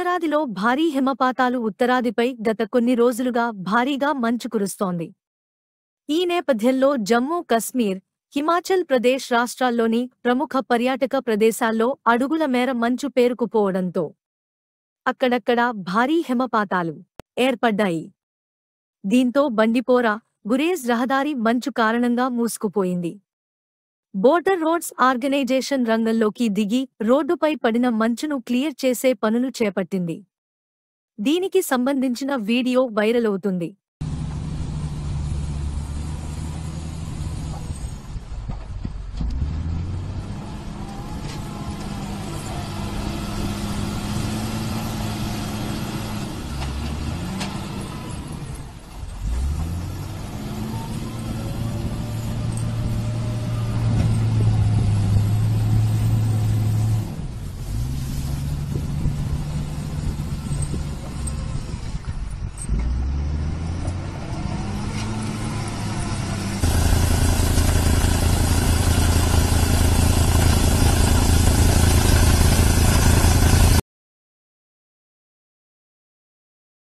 ఉత్తరాదిలో భారీ హిమపాతాలు ఉత్తరాదిపై గత కొన్ని రోజులుగా భారీగా మంచు కురుస్తోంది. ఈ నేపథ్యంలో జమ్మూ కశ్మీర్, హిమాచల్ ప్రదేశ్ రాష్ట్రాల్లోని ప్రముఖ పర్యాటక ప్రదేశాల్లో అడుగుల మేర మంచు పేరుకుపోవడంతో అక్కడక్కడా భారీ హిమపాతాలు ఏర్పడ్డాయి. దీంతో బండిపోరా, గురేజ్ రహదారి మంచు కారణంగా మూసుకుపోయింది. బోర్డర్ రోడ్స్ ఆర్గనైజేషన్ రంగంలోకి దిగి రోడ్డుపై పడిన మంచును క్లియర్ చేసే పనులు చేపట్టింది. దీనికి సంబంధించిన వీడియో వైరల్ అవుతుంది.